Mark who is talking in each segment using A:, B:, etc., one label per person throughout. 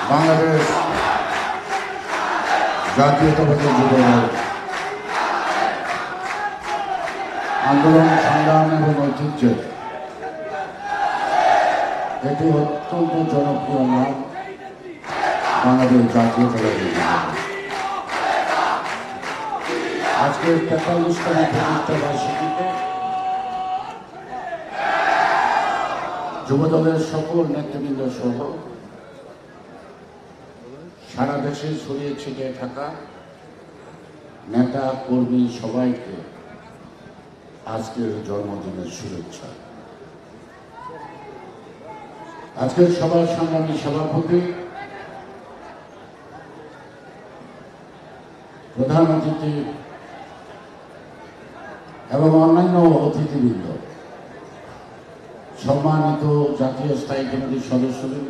A: বাংলাদেশ জাতীয়তাবাদী যুবদল আন্দোলন সংগ্রাম এবং ঐতিহ্যে এটি অত্যন্ত জনপ্রিয় নাম বাংলাদেশ জাতীয়তাবাদী যুবদল। আজকের ৪৩তম প্রতিষ্ঠা বার্ষিকীতে যুবদলের সকল নেতৃবৃন্দ সহ সারা দেশে ছড়িয়ে ছিটিয়ে থাকা নেতা কর্মী সবাইকে আজকের জন্মদিনের শুভেচ্ছা। আজকের সভার সংগ্রামী সভাপতি, প্রধান অতিথি এবং অন্যান্য অতিথিবৃন্দ, সম্মানিত জাতীয় স্থায়ী কমিটির সদস্যবৃন্দ,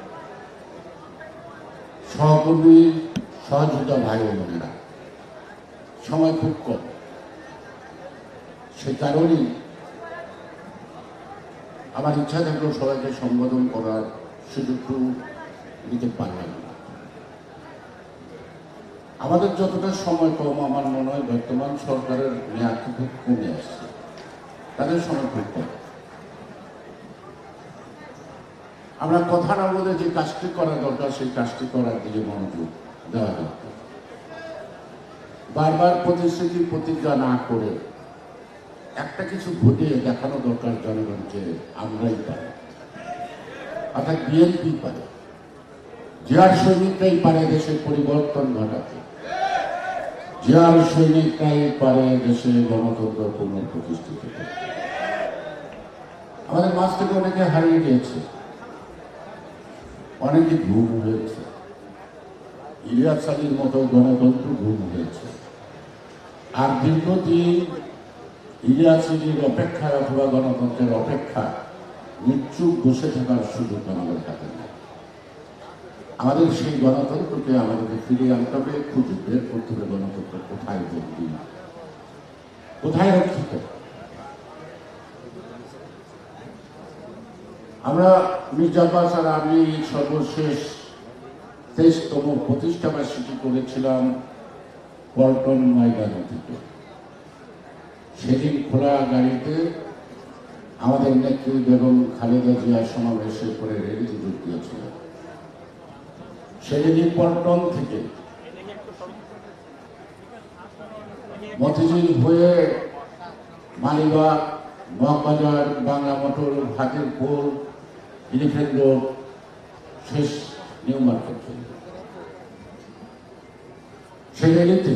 A: সহকর্মী, সহযোদ্ধা ভাই ও বোনেরা, সময় খুব কম, সে কারণেই আমার ইচ্ছা থাকলেও সবাইকে সম্বোধন করার সুযোগটু নিতে পারলাম না। আমাদের যতটা সময় কম, আমার মনে হয় বর্তমান সরকারের মেয়াদ খুব কমে আসছে, তাদের সময় খুব কম। আমরা কথা না বলে যে কাজটি করা দরকার সেই কাজটি করার দিকে মনোযোগ দেওয়া দরকার। বারবার প্রতিশ্রুতি প্রতিজ্ঞা না করে একটা কিছু ঘটিয়ে দেখানো দরকার জনগণকে আমরাই পারি, অর্থাৎ বিএনপি পারে, জিয়ার সৈনিকরাই পারে দেশের পরিবর্তন ঘটাতে, জিয়ার সৈনিকরাই পারে দেশে গণতন্ত্র পুনঃপ্রতিষ্ঠিত করতে। আমাদের মাঝ থেকে অনেকে হারিয়ে গিয়েছে, অনেকে ঘুম হয়েছে, ইলিয়াস আলীর মতো গণতন্ত্র ঘুম হয়েছে। আর দীর্ঘদিন ইলিয়াস আলীর অপেক্ষায় অথবা গণতন্ত্রের অপেক্ষা নিশ্চুপ বসে থাকার সুযোগ আমাদের হাতে নেই। আমাদের সেই গণতন্ত্রকে আমাদেরকে ফিরিয়ে আনতে হবে, খুঁজে বের করতে হবে গণতন্ত্র কোথায় বন্দী, কোথায় রক্ষিত। আমরা মির্জা আব্বাস আর আমি সর্বশেষ ২৩তম প্রতিষ্ঠা বার্ষিকী করেছিলাম পল্টন ময়দান থেকে। সেদিন খোলা গাড়িতে আমাদের নেত্রী বেগম খালেদা জিয়া সমাবেশে করে রেলিতে যোগ দিয়েছিল। সেদিন পল্টন থেকে মতিঝিল হয়ে Malibagh, Moghbazar, Bangla motor, Hatirpool, Elephant Road, শেষ নিউ মার্কেট। সেই রেলিতে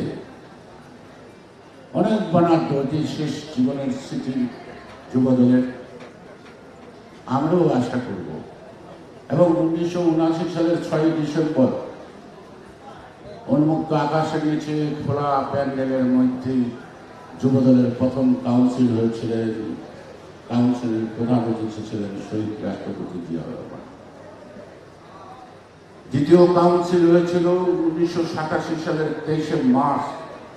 A: অনেক বর্ণাঢ্য, এটি শেষ জীবনের স্মৃতি যুবদলের। আমরাও আশা করব এবং 1979 সালের 6 ডিসেম্বর উন্মুক্ত আকাশের নিচে খোলা প্যান্ডেলের মধ্যে যুবদলের প্রথম কাউন্সিল হয়েছিলেন। কাউন্সিলের প্রধান অতিথি ছিলেন শহীদ রাষ্ট্রপতি জিয়া রহমান। দ্বিতীয় কাউন্সিল হয়েছিল 1987 সালের 23 মার্চ।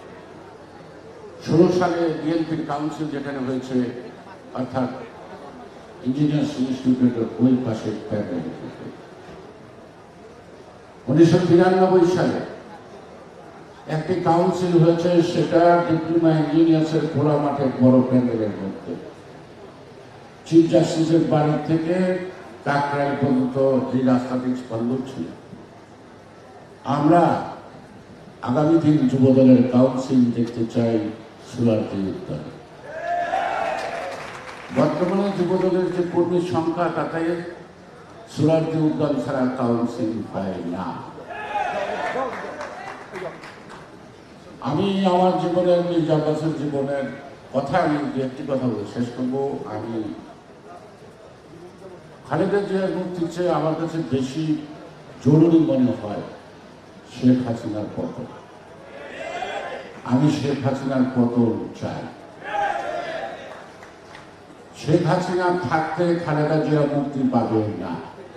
A: 16 সালে বিএনপির কাউন্সিল যেখানে হয়েছে, অর্থাৎ ইঞ্জিনিয়ার্স ইনস্টিটিউটের ওই পাশে প্যান্ডেল। 1992 সালে একটি কাউন্সিল হয়েছে, সেটা ডিপ্লোমা ইঞ্জিনিয়ার্সের খোলা মাঠে বড় প্যান্ডেলের মধ্যে। চিফ জাস্টিসের বাড়ি থেকে কাকরাইল পর্যন্ত যে রাস্তাটি স্পন্দ ছিল। আমরা আগামী দিন যুবদলের কাউন্সিল দেখতে চাই সুরারদি উদ্যানে। বর্তমানে যুবদলের যে কর্মীর সংখ্যা, তাতে সুরারদি উদ্যান ছাড়া কাউন্সিল পায় না। আমি আমার জীবনের, মির্জা আব্বাসের জীবনের কথা আমি একটি কথা বলে শেষ করবো। আমি খালেদা জিয়ার মুক্তির চেয়ে আমার কাছে বেশি জরুরি মনে হয় শেখ হাসিনার পতন। আমি শেখ হাসিনার পতন চাই। শেখ হাসিনা থাকতে খালেদা জিয়া মুক্তি পাবে না।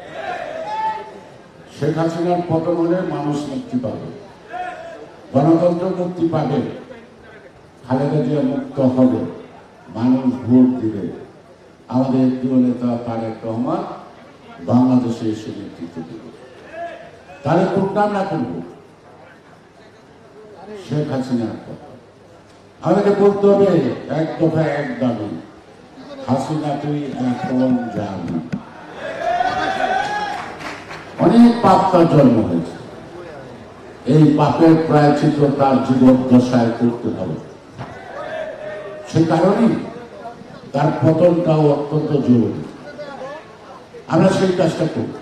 A: শেখ হাসিনার পতন হলে মানুষ মুক্তি পাবে, গণতন্ত্র মুক্তি পাবে, খালেদা জিয়া মুক্ত হবে, মানুষ ভোট দিবে, আমাদের প্রিয় নেতা তারেক রহমান বাংলাদেশে এসে নেতৃত্ব দেবে। তাহলে প্রোগ্রাম না করবো শেখ হাসিনার কথা। আমাদেরকে বলতে হবে এক দফা এক দাবি, হাসিনা তুই এখন যাবি। অনেক পাপ তার জন্ম হয়েছে, এই পাপের প্রায়শ্চিত্ত তার জীবন দশায় করতে হবে। সে কারণেই তার পতনটাও অত্যন্ত জরুরি। আমরা সেই কাজটা করি।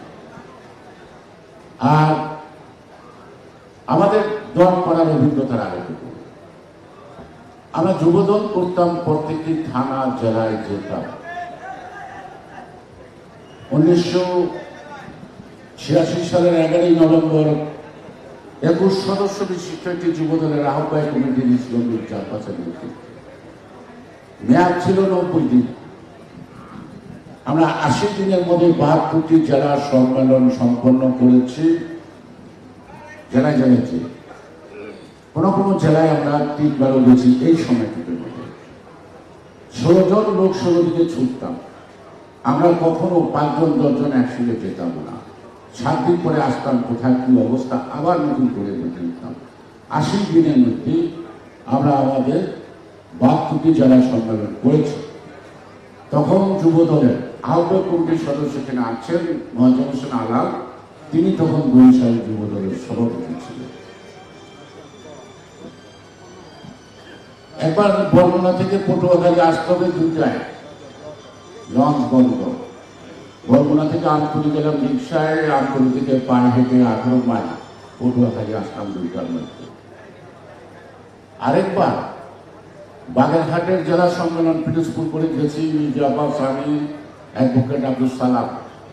A: আর আমাদের দল করার অভিজ্ঞতার আলোকে করি। আমরা যুবদল করতাম, প্রত্যেকটি থানা জেলায় যেতাম। 1986 সালের 11ই নভেম্বর 21 সদস্য বিশিষ্ট একটি যুবদলের আহ্বায়ক কমিটি দিয়েছিল মির্জা আব্বাসের নেতৃত্বে। মেয়াদ ছিল 90 দিন। আমরা 80 দিনের মধ্যে 72টি জেলা সম্মেলন সম্পন্ন করেছি। জেলায় জেলাতে কোনো কোনো জেলায় আমরা 3 বারও গেছি এই সময়টুকুর মধ্যে। 16 জন লোক 16 দিকে ছুটতাম। আমরা কখনো 5 জন 10 জন একসঙ্গে যেতাম না। 7 দিন পরে আসতাম, কোথায় কি অবস্থা আবার নতুন করে বেঁধে নিতাম। 80 দিনের মধ্যে আমরা আমাদের 72টি জেলা সম্মেলন করেছি। তখন যুবদলের আহ্বায়ক কমিটির সদস্য কিনা আছেন মহাজন হোসেন আলাল, তিনি তখন বরিশাল যুবদলের সভাপতি ছিলেন। একবার বরগুনা থেকে পটুয়াখালী আসতে হবে 2টায়, লঞ্চ বন্ধ। বরগুনা থেকে আমতলী গেলাম রিক্সায়, আমতলী থেকে পায়ে হেঁটে 18 মাইল পটুয়াখালী আসলাম 2টার মধ্যে। আরেকবার বাগেরহাটের জেলা সম্মেলন পিরোজপুর করে গেছি, মির্জা আব্বাস, আমি, অ্যাডভোকেট আব্দুল সালাম।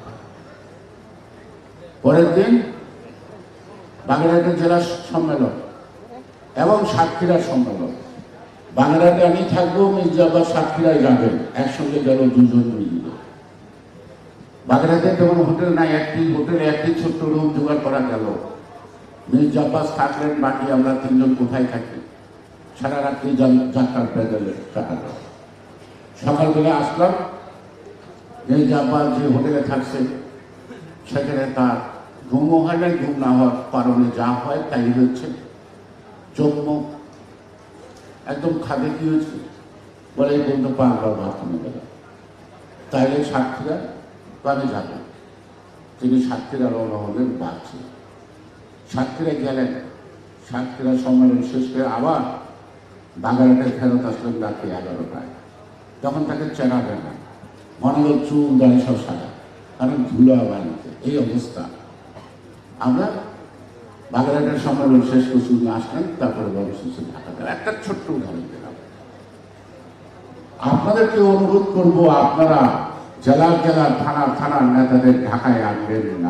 A: পরের দিন বাগেরহাটের জেলা সম্মেলন এবং সাতক্ষীরার সম্মেলন। বাগেরহাটে আমি থাকবো, মির্জা আব্বাস সাতক্ষীরায় যাবেন, একসঙ্গে গেল 2 জন মিলিয়ে। বাগেরহাটে তেমন হোটেল নাই, একটি হোটেলে একটি ছোট্ট রুম জোগাড় করা গেল। মির্জা আব্বাস থাকলেন, বাকি আমরা 3 জন কোথায় থাকি, সারা রাত্রি যাত্রার প্যাডেলে কাটালো। সকালবেলা আসলাম, মির্জা আব্বাস যে হোটেলে থাকছে সেখানে তার ঘুমও হয় না, ঘুম না হওয়ার কারণে যা হয় তাই হচ্ছে। চোখ মুখ একদম খাদে কি হয়েছে বলে এই বন্ধু পাঁচবার বাথরুমে গেল। তাইলে সাতক্ষীরা আমি যাব। তিনি সাতক্ষীরা রওনা হলেন বাড়ছে। সাতক্ষীরা গেলেন, সাতক্ষীরা সম্মেলন শেষ করে আবার বাগেরহাটে ফেরত আসলেন রাত্রি 11টায়। তখন তাকে চেনা যায় না, মনে হল চুল দাঁড়িয়ে সব সাদা, কারণ ধুলো বাড়িতে এই অবস্থা। আমরা বাগেরহাটের সম্মেলন শেষ করে আসলেন, তারপরে বড় শেষে ঢাকা গেল। একটা ছোট্ট উদাহরণ দিলাম। আপনাদেরকে অনুরোধ করব, আপনারা জেলার জেলার থানার থানার নেতাদের ঢাকায় আনবেন না।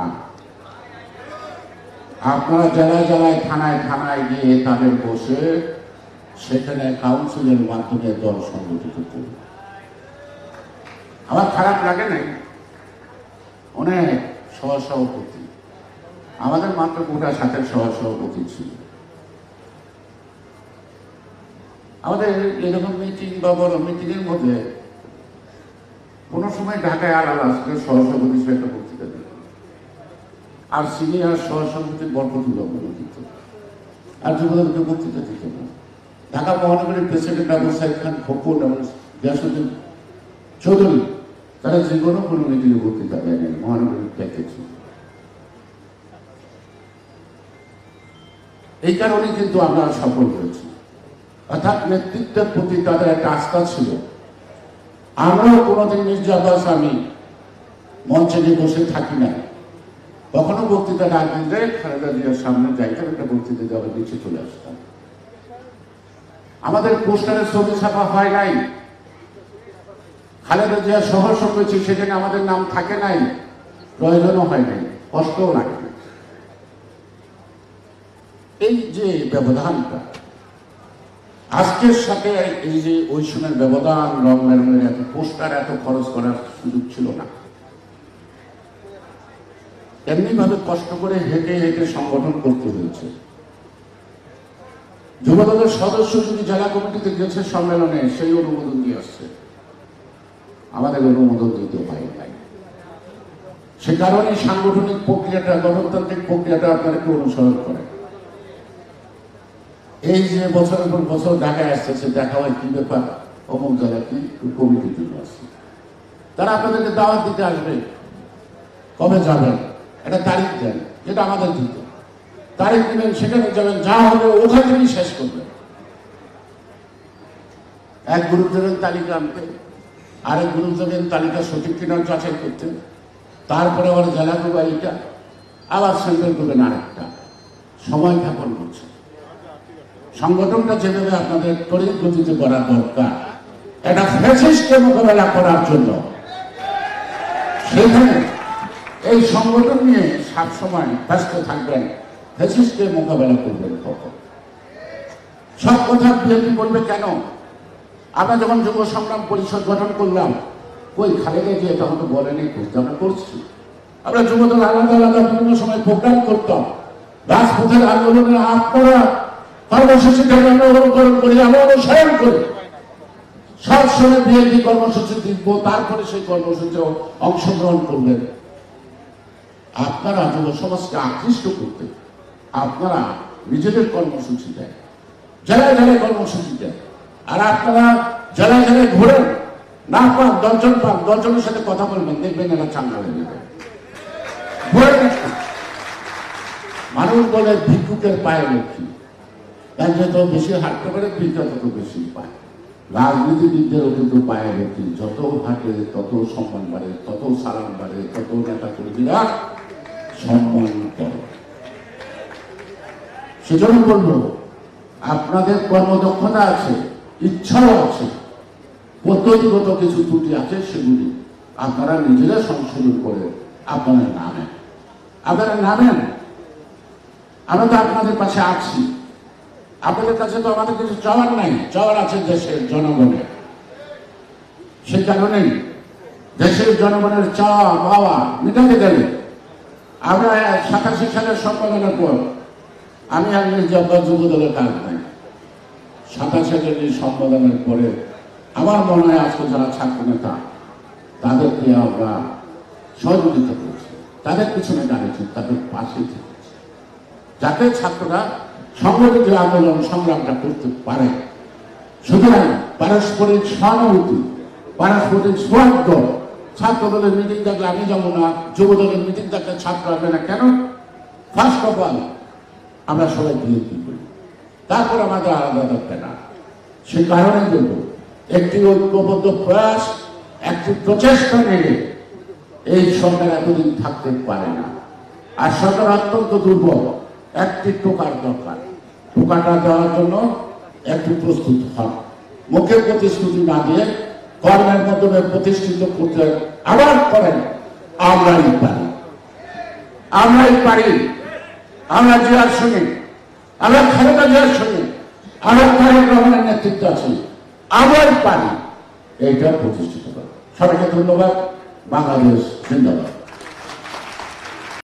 A: আপনারা জেলায় জেলায় থানায় থানায় গিয়ে তাদের বসে সেখানে কাউন্সিলের মাধ্যমে দল সংগঠিত করুন। আমার খারাপ লাগে নাই, অনেক সহসভাপতি, আমাদের মাত্র গোটা 7 সহসভাপতি ছিল। আমাদের এরকম মিটিং বা বড় মিটিংয়ের মধ্যে কোনো সময় ঢাকায় আলাদা আসলে সহসভাপতি হিসেবে একটা বক্তৃতা দিত, আর সিনিয়র সহসভাপতি বরকতুল্লাহ দিত, আর যুবদলকে বক্তৃতা দিত না। ঢাকা মহানগরীর প্রেসিডেন্ট আবু সাইদ খান খোকন এবং গিয়াসউদ্দিন চৌধুরী তারা জীবনও কোনো মিটিংয়ে বক্তৃতা দেয় না, মহানগরীর প্যাকেজ। এই কারণে কিন্তু আমরা সফল হয়েছি। অর্থাৎ নেতৃত্বের প্রতি তাদের একটা আস্থা ছিল। আমরাও কোনোদিন মির্জা আব্বাস আমি মঞ্চে গিয়ে বসে থাকি না, কখনো বক্তৃতা ডাক দিলে খালেদা জিয়ার সামনে যাইতাম, একটা বক্তৃতা দেওয়ার নিচে চলে আসতাম। আমাদের পোস্টারের ছবি ছাপা হয় নাই, খালেদা জিয়া শহর সঙ্গেছি সেখানে আমাদের নাম থাকে নাই, প্রয়োজনও হয় নাই, কষ্টও লাগে না। এই যে ব্যবধানটা আজকের সাথে এই যে ওই সময়ের ব্যবধান, রং বেরঙের এত পোস্টার, এত খরচ করার সুযোগ ছিল না। এমনি ভাবে কষ্ট করে হেঁটে হেঁটে সংগঠন করতে হয়েছে। যুবদলের সদস্য যদি জেলা কমিটিতে গেছে সম্মেলনে, সেই অনুমোদন দিয়ে আসছে, আমাদের অনুমোদন দিতে হয় নাই। সে কারণে সাংগঠনিক প্রক্রিয়াটা, গণতান্ত্রিক প্রক্রিয়াটা আপনাদেরকে অনুসরণ করে। এই যে বছরের পর বছর ঢাকায় আসতেছে, দেখা হয় কি ব্যাপার, অমুক জায়গা কি কমিটির জন্য আসছে, তারা আপনাদেরকে দাওয়াত দিতে আসবে, কবে যাবেন একটা তারিখ দেন, যেটা আমাদের দিত, তারিখ দিবেন, সেখানে যাবেন, যা হবে ওখান থেকেই শেষ করবেন। এক গ্রুপ যাবেন তালিকা আনতে, আরেক গ্রুপ যাবেন তালিকা সঠিক কিনা যাচাই করতে, তারপরে আবার জেলা গ্রুপ এইটা, আবার সেন্ট্রাল গ্রুপের আরেকটা, সময় জ্ঞাপন করছে। সংগঠনটা যেভাবে আপনাদের তড়িৎ গতিতে করা দরকার এটা ফ্যাসিস্টকে মোকাবেলা করার জন্য, সেখানে এই সংগঠন নিয়ে সবসময় ব্যস্ত থাকবেন, ফ্যাসিস্টকে মোকাবেলা করবেন। কখন সব কথা বিএনপি বলবে কেন? আমরা যখন যুব সংগ্রাম পরিষদ গঠন করলাম, ওই খালেদা যে এটা আমাকে বলেনি, করতে আমরা করছি। আমরা যুবদল আলাদা আলাদা বিভিন্ন সময় প্রোগ্রাম করতাম, রাজপথের আন্দোলনে আপনারা কর্মসূচিকে আমরা অনুকরণ করি, আমরা অনুসরণ করি, সব সময় বিএনপি কর্মসূচি দিব, তারপরে সেই কর্মসূচি অংশগ্রহণ করবেন। আপনারা যুব সমাজকে আকৃষ্ট করতে আপনারা নিজেদের কর্মসূচি দেন, জেলায় জেলায় কর্মসূচি দেন, আর আপনারা জেলায় জেলায় ঘুরেন, না পান 10 জন পান, 10 জনের সাথে কথা বলবেন, দেখবেন এরা চাঙ্গা হয়ে যাবে। মানুষ বলে ভিক্ষুকের পায়ে লক্ষ্মী, তার যত বেশি হাঁটতে পারে ভিক্ষা তত বেশি পায়। রাজনীতিবিদদেরও কিন্তু পায়ে লক্ষ্মী, যত হাঁটে তত সম্মান বাড়ে, তত সালাম বাড়ে, তত নেতা কর্মীরা সম্মান করে। সেজন্য বলবো, আপনাদের কর্মদক্ষতা আছে, ইচ্ছাও আছে, পদ্ধতিগত কিছু ত্রুটি আছে, সেগুলি আপনারা নিজেরা সংশোধন করে আপনারা নামেন, আপনারা নামেন। আমরা তো আপনাদের পাশে আছি, আপনাদের কাছে তো আমাদের কিছু চাওয়ার নাই, চাওয়ার আছে দেশের জনগণের। সেই কারণেই দেশের জনগণের চাওয়া পাওয়া মেটাতে গেলে আমরা 87 সালের সম্মেলনের পর আমি আর মির্জা যুব দলের কাজ নাই। 87 সালের সম্মেলনের পরে আমার মনে হয় আজকে যারা ছাত্র নেতা তাদেরকে আমরা সহযোগিতা করছি, তাদের পিছনে দাঁড়িয়েছি, তাদের পাশে থেকেছি, যাতে ছাত্ররা সংগঠিত আন্দোলন সংগ্রামটা করতে পারে। সুতরাং পারস্পরিক সহানুভূতি, পারস্পরিক সৌহার্দ্য, ছাত্র দলের মিটিং থাকলে আমি যাবো না, যুব দলের মিটিং থাকলে ছাত্র আসবে না, কেন? ফার্স্ট অফ অল আমরা সবাই বিএনপি করি, তারপর আমাদের আলাদা দরকার না। সে কারণে বলব, একটি ঐক্যবদ্ধ প্রয়াস, একটি প্রচেষ্টা নিয়ে এই সরকার এতদিন থাকতে পারে না। আর সরকার অত্যন্ত দুর্বল, একটি টোকার দরকার। টোকাটা দেওয়ার জন্য একটু প্রস্তুত হন, মুখে প্রতিশ্রুতি না দিয়ে কর্মের মাধ্যমে প্রতিষ্ঠিত করতে আবার করেন। আমরাই পারি, আমরাই পারি, আমরা জিয়ার সঙ্গে, আমরা খালেদা জিয়ার সঙ্গে, আমরা তারেক রহমানের নেতৃত্ব আছি, আমরাই পারি এইটা প্রতিষ্ঠিত করা। সবাইকে ধন্যবাদ। বাংলাদেশ জিন্দাবাদ।